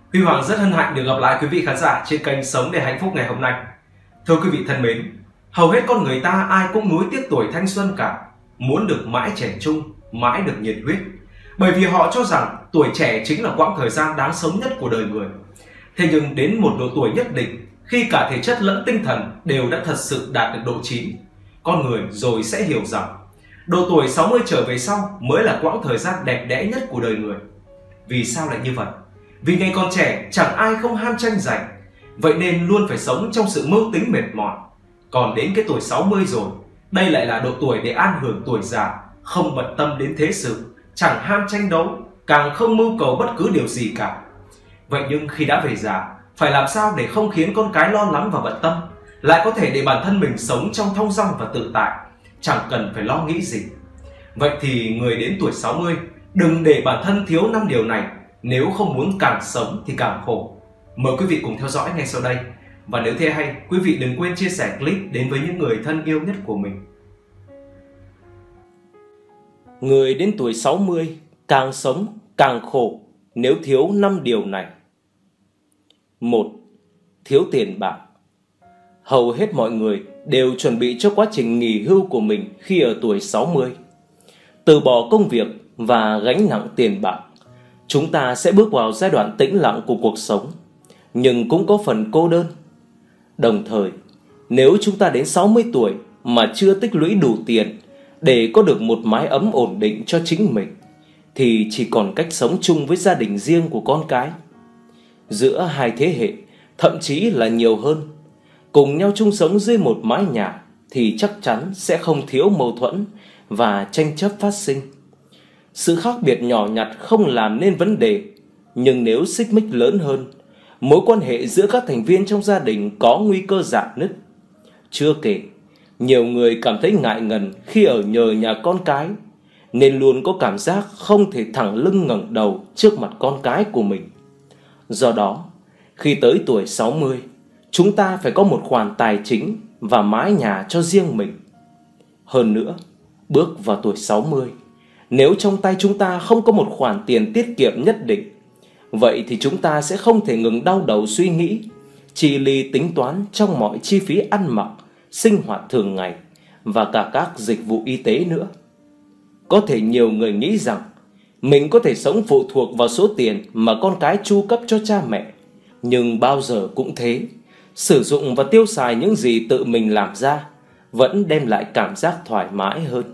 Huy Hoàng rất hân hạnh được gặp lại quý vị khán giả trên kênh Sống để hạnh phúc ngày hôm nay. Thưa quý vị thân mến, hầu hết con người ta ai cũng nuối tiếc tuổi thanh xuân cả, muốn được mãi trẻ trung, mãi được nhiệt huyết. Bởi vì họ cho rằng tuổi trẻ chính là quãng thời gian đáng sống nhất của đời người. Thế nhưng đến một độ tuổi nhất định, khi cả thể chất lẫn tinh thần đều đã thật sự đạt được độ chín, con người rồi sẽ hiểu rằng độ tuổi 60 trở về sau mới là quãng thời gian đẹp đẽ nhất của đời người. Vì sao lại như vậy? Vì ngày còn trẻ chẳng ai không ham tranh giành, vậy nên luôn phải sống trong sự mưu tính mệt mỏi. Còn đến cái tuổi 60 rồi, đây lại là độ tuổi để an hưởng tuổi già, không bận tâm đến thế sự, chẳng ham tranh đấu, càng không mưu cầu bất cứ điều gì cả. Vậy nhưng khi đã về già, phải làm sao để không khiến con cái lo lắng và bận tâm, lại có thể để bản thân mình sống trong thong dong và tự tại, chẳng cần phải lo nghĩ gì. Vậy thì người đến tuổi 60, đừng để bản thân thiếu 5 điều này, nếu không muốn càng sống thì càng khổ. Mời quý vị cùng theo dõi ngay sau đây. Và nếu thấy hay, quý vị đừng quên chia sẻ clip đến với những người thân yêu nhất của mình. Người đến tuổi 60 càng sống càng khổ nếu thiếu 5 điều này. 1. Thiếu tiền bạc. Hầu hết mọi người đều chuẩn bị cho quá trình nghỉ hưu của mình khi ở tuổi 60. Từ bỏ công việc và gánh nặng tiền bạc, chúng ta sẽ bước vào giai đoạn tĩnh lặng của cuộc sống, nhưng cũng có phần cô đơn. Đồng thời, nếu chúng ta đến 60 tuổi mà chưa tích lũy đủ tiền để có được một mái ấm ổn định cho chính mình, thì chỉ còn cách sống chung với gia đình riêng của con cái. Giữa hai thế hệ, thậm chí là nhiều hơn, cùng nhau chung sống dưới một mái nhà thì chắc chắn sẽ không thiếu mâu thuẫn và tranh chấp phát sinh. Sự khác biệt nhỏ nhặt không làm nên vấn đề, nhưng nếu xích mích lớn hơn, mối quan hệ giữa các thành viên trong gia đình có nguy cơ rạn nứt. Chưa kể, nhiều người cảm thấy ngại ngần khi ở nhờ nhà con cái, nên luôn có cảm giác không thể thẳng lưng ngẩng đầu trước mặt con cái của mình. Do đó, khi tới tuổi 60, chúng ta phải có một khoản tài chính và mái nhà cho riêng mình. Hơn nữa, bước vào tuổi 60, nếu trong tay chúng ta không có một khoản tiền tiết kiệm nhất định, vậy thì chúng ta sẽ không thể ngừng đau đầu suy nghĩ, chi ly tính toán trong mọi chi phí ăn mặc, sinh hoạt thường ngày và cả các dịch vụ y tế nữa. Có thể nhiều người nghĩ rằng mình có thể sống phụ thuộc vào số tiền mà con cái chu cấp cho cha mẹ, nhưng bao giờ cũng thế, sử dụng và tiêu xài những gì tự mình làm ra vẫn đem lại cảm giác thoải mái hơn.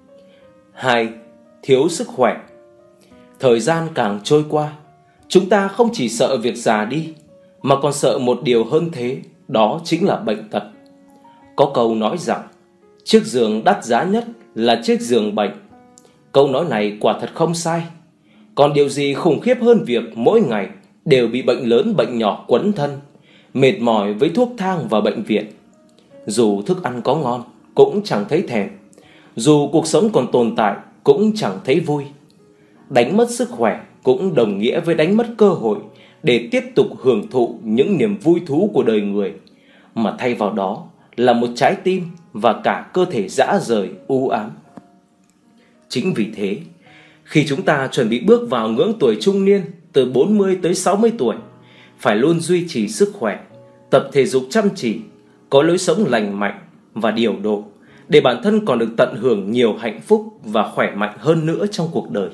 2. Thiếu sức khỏe. Thời gian càng trôi qua, chúng ta không chỉ sợ việc già đi, mà còn sợ một điều hơn thế, đó chính là bệnh tật. Có câu nói rằng, chiếc giường đắt giá nhất là chiếc giường bệnh. Câu nói này quả thật không sai. Còn điều gì khủng khiếp hơn việc mỗi ngày đều bị bệnh lớn bệnh nhỏ quấn thân, mệt mỏi với thuốc thang và bệnh viện. Dù thức ăn có ngon cũng chẳng thấy thèm, dù cuộc sống còn tồn tại cũng chẳng thấy vui. Đánh mất sức khỏe cũng đồng nghĩa với đánh mất cơ hội để tiếp tục hưởng thụ những niềm vui thú của đời người, mà thay vào đó là một trái tim và cả cơ thể rã rời u ám. Chính vì thế, khi chúng ta chuẩn bị bước vào ngưỡng tuổi trung niên từ 40 tới 60 tuổi, phải luôn duy trì sức khỏe, tập thể dục chăm chỉ, có lối sống lành mạnh và điều độ, để bản thân còn được tận hưởng nhiều hạnh phúc và khỏe mạnh hơn nữa trong cuộc đời.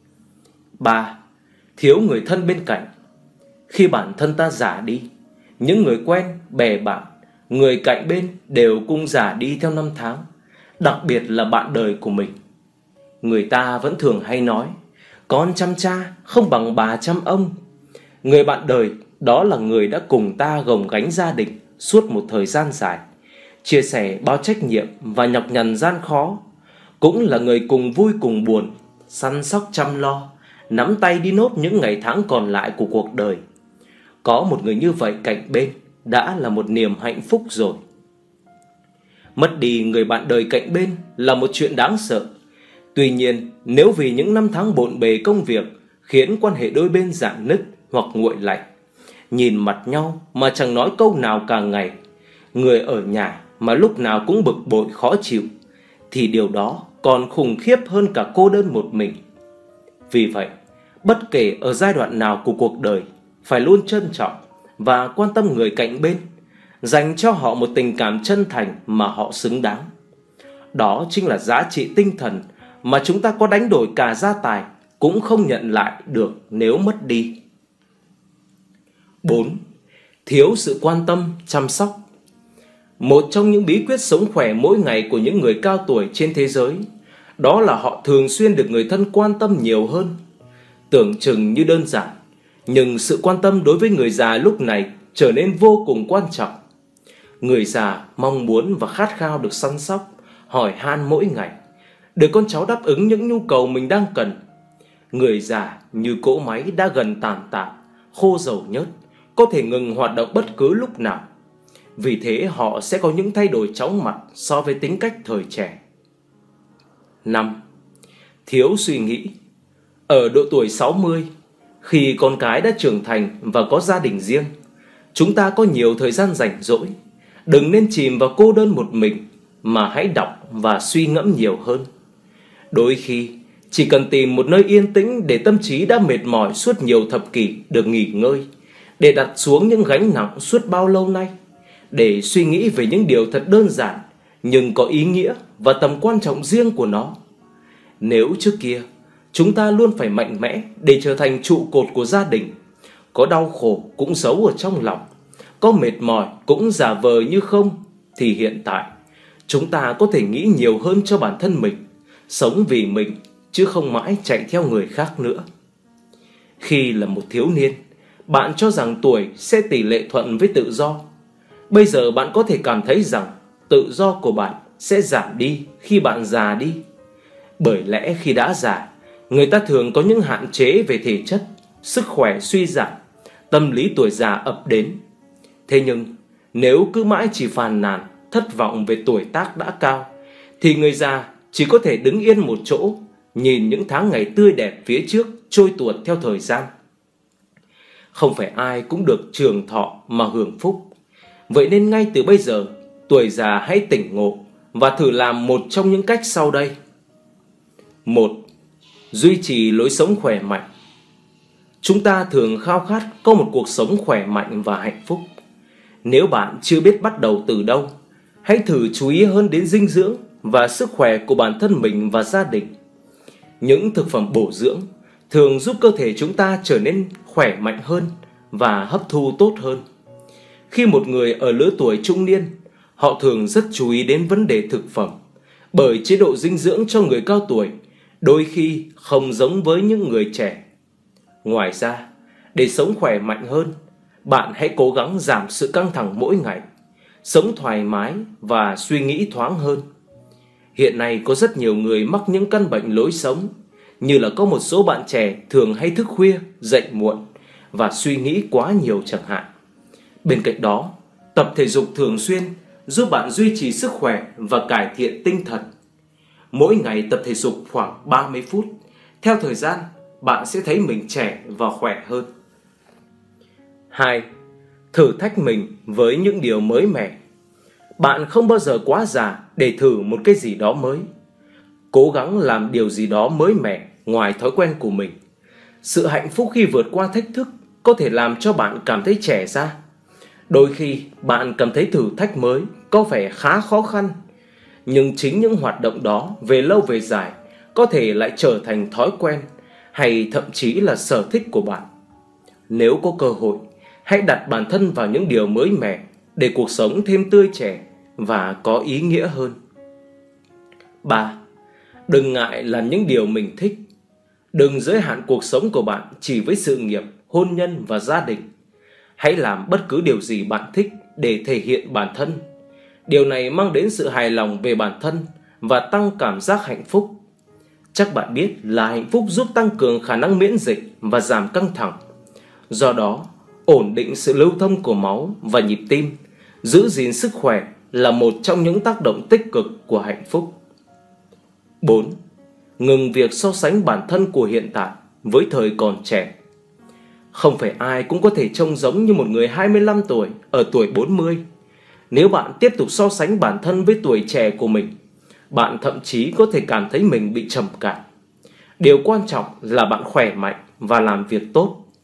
3. Thiếu người thân bên cạnh. Khi bản thân ta già đi, những người quen, bè bạn, người cạnh bên đều cùng già đi theo năm tháng, đặc biệt là bạn đời của mình. Người ta vẫn thường hay nói, con chăm cha không bằng bà chăm ông. Người bạn đời đó là người đã cùng ta gồng gánh gia đình suốt một thời gian dài, chia sẻ bao trách nhiệm và nhọc nhằn gian khó, cũng là người cùng vui cùng buồn, săn sóc chăm lo, nắm tay đi nốt những ngày tháng còn lại của cuộc đời. Có một người như vậy cạnh bên đã là một niềm hạnh phúc rồi. Mất đi người bạn đời cạnh bên là một chuyện đáng sợ. Tuy nhiên, nếu vì những năm tháng bộn bề công việc khiến quan hệ đôi bên rạn nứt hoặc nguội lạnh, nhìn mặt nhau mà chẳng nói câu nào cả ngày, người ở nhà mà lúc nào cũng bực bội khó chịu, thì điều đó còn khủng khiếp hơn cả cô đơn một mình. Vì vậy, bất kể ở giai đoạn nào của cuộc đời, phải luôn trân trọng và quan tâm người cạnh bên, dành cho họ một tình cảm chân thành mà họ xứng đáng. Đó chính là giá trị tinh thần mà chúng ta có đánh đổi cả gia tài cũng không nhận lại được nếu mất đi. 4. Thiếu sự quan tâm, chăm sóc. Một trong những bí quyết sống khỏe mỗi ngày của những người cao tuổi trên thế giới, đó là họ thường xuyên được người thân quan tâm nhiều hơn. Tưởng chừng như đơn giản, nhưng sự quan tâm đối với người già lúc này trở nên vô cùng quan trọng. Người già mong muốn và khát khao được săn sóc, hỏi han mỗi ngày, để con cháu đáp ứng những nhu cầu mình đang cần. Người già như cỗ máy đã gần tàn tạ, khô dầu nhớt, có thể ngừng hoạt động bất cứ lúc nào. Vì thế họ sẽ có những thay đổi chóng mặt so với tính cách thời trẻ. 5. Thiếu suy nghĩ. Ở độ tuổi 60, khi con cái đã trưởng thành và có gia đình riêng, chúng ta có nhiều thời gian rảnh rỗi. Đừng nên chìm vào cô đơn một mình, mà hãy đọc và suy ngẫm nhiều hơn. Đôi khi chỉ cần tìm một nơi yên tĩnh để tâm trí đã mệt mỏi suốt nhiều thập kỷ được nghỉ ngơi, để đặt xuống những gánh nặng suốt bao lâu nay, để suy nghĩ về những điều thật đơn giản nhưng có ý nghĩa và tầm quan trọng riêng của nó. Nếu trước kia chúng ta luôn phải mạnh mẽ để trở thành trụ cột của gia đình, có đau khổ cũng giấu ở trong lòng, có mệt mỏi cũng giả vờ như không, thì hiện tại chúng ta có thể nghĩ nhiều hơn cho bản thân mình, sống vì mình chứ không mãi chạy theo người khác nữa. Khi là một thiếu niên, bạn cho rằng tuổi sẽ tỷ lệ thuận với tự do. Bây giờ bạn có thể cảm thấy rằng tự do của bạn sẽ giảm đi khi bạn già đi. Bởi lẽ khi đã già, người ta thường có những hạn chế về thể chất, sức khỏe suy giảm, tâm lý tuổi già ập đến. Thế nhưng nếu cứ mãi chỉ phàn nàn, thất vọng về tuổi tác đã cao, thì người già chỉ có thể đứng yên một chỗ, nhìn những tháng ngày tươi đẹp phía trước trôi tuột theo thời gian. Không phải ai cũng được trường thọ mà hưởng phúc. Vậy nên ngay từ bây giờ, tuổi già hãy tỉnh ngộ và thử làm một trong những cách sau đây. 1. Duy trì lối sống khỏe mạnh. Chúng ta thường khao khát có một cuộc sống khỏe mạnh và hạnh phúc. Nếu bạn chưa biết bắt đầu từ đâu, hãy thử chú ý hơn đến dinh dưỡng và sức khỏe của bản thân mình và gia đình. Những thực phẩm bổ dưỡng thường giúp cơ thể chúng ta trở nên khỏe mạnh hơn và hấp thu tốt hơn. Khi một người ở lứa tuổi trung niên, họ thường rất chú ý đến vấn đề thực phẩm, bởi chế độ dinh dưỡng cho người cao tuổi đôi khi không giống với những người trẻ. Ngoài ra, để sống khỏe mạnh hơn, bạn hãy cố gắng giảm sự căng thẳng mỗi ngày, sống thoải mái và suy nghĩ thoáng hơn. Hiện nay có rất nhiều người mắc những căn bệnh lối sống, như là có một số bạn trẻ thường hay thức khuya, dậy muộn và suy nghĩ quá nhiều chẳng hạn. Bên cạnh đó, tập thể dục thường xuyên giúp bạn duy trì sức khỏe và cải thiện tinh thần. Mỗi ngày tập thể dục khoảng 30 phút, theo thời gian bạn sẽ thấy mình trẻ và khỏe hơn. 2. Thử thách mình với những điều mới mẻ. Bạn không bao giờ quá già để thử một cái gì đó mới. Cố gắng làm điều gì đó mới mẻ ngoài thói quen của mình. Sự hạnh phúc khi vượt qua thách thức có thể làm cho bạn cảm thấy trẻ ra. Đôi khi bạn cảm thấy thử thách mới có vẻ khá khó khăn, nhưng chính những hoạt động đó về lâu về dài có thể lại trở thành thói quen hay thậm chí là sở thích của bạn. Nếu có cơ hội, hãy đặt bản thân vào những điều mới mẻ để cuộc sống thêm tươi trẻ và có ý nghĩa hơn. 3. Đừng ngại làm những điều mình thích. Đừng giới hạn cuộc sống của bạn chỉ với sự nghiệp, hôn nhân và gia đình. Hãy làm bất cứ điều gì bạn thích để thể hiện bản thân. Điều này mang đến sự hài lòng về bản thân và tăng cảm giác hạnh phúc. Chắc bạn biết là hạnh phúc giúp tăng cường khả năng miễn dịch và giảm căng thẳng. Do đó, ổn định sự lưu thông của máu và nhịp tim, giữ gìn sức khỏe là một trong những tác động tích cực của hạnh phúc. 4. Ngừng việc so sánh bản thân của hiện tại với thời còn trẻ. Không phải ai cũng có thể trông giống như một người 25 tuổi ở tuổi 40. Nếu bạn tiếp tục so sánh bản thân với tuổi trẻ của mình, bạn thậm chí có thể cảm thấy mình bị trầm cảm. Điều quan trọng là bạn khỏe mạnh và làm việc tốt.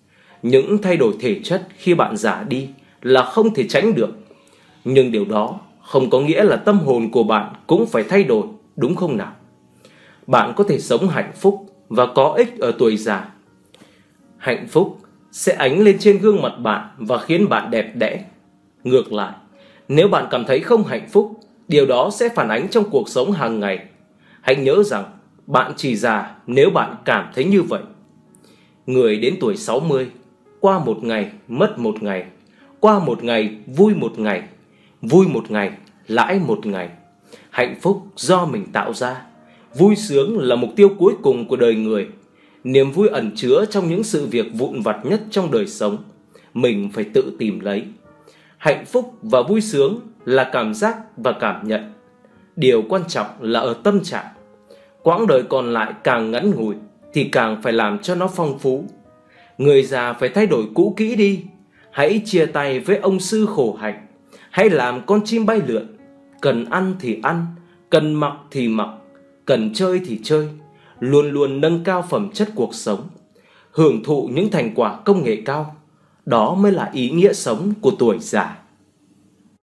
Những thay đổi thể chất khi bạn già đi là không thể tránh được, nhưng điều đó không có nghĩa là tâm hồn của bạn cũng phải thay đổi, đúng không nào? Bạn có thể sống hạnh phúc và có ích ở tuổi già. Hạnh phúc sẽ ánh lên trên gương mặt bạn và khiến bạn đẹp đẽ. Ngược lại, nếu bạn cảm thấy không hạnh phúc, điều đó sẽ phản ánh trong cuộc sống hàng ngày. Hãy nhớ rằng bạn chỉ già nếu bạn cảm thấy như vậy. Người đến tuổi 60, qua một ngày mất một ngày, qua một ngày vui một ngày, vui một ngày lãi một ngày. Hạnh phúc do mình tạo ra. Vui sướng là mục tiêu cuối cùng của đời người. Niềm vui ẩn chứa trong những sự việc vụn vặt nhất trong đời sống. Mình phải tự tìm lấy. Hạnh phúc và vui sướng là cảm giác và cảm nhận. Điều quan trọng là ở tâm trạng. Quãng đời còn lại càng ngắn ngủi thì càng phải làm cho nó phong phú. Người già phải thay đổi cũ kỹ đi. Hãy chia tay với ông sư khổ hạnh. Hãy làm con chim bay lượn. Cần ăn thì ăn, cần mặc thì mặc, cần chơi thì chơi. Luôn luôn nâng cao phẩm chất cuộc sống, hưởng thụ những thành quả công nghệ cao. Đó mới là ý nghĩa sống của tuổi già.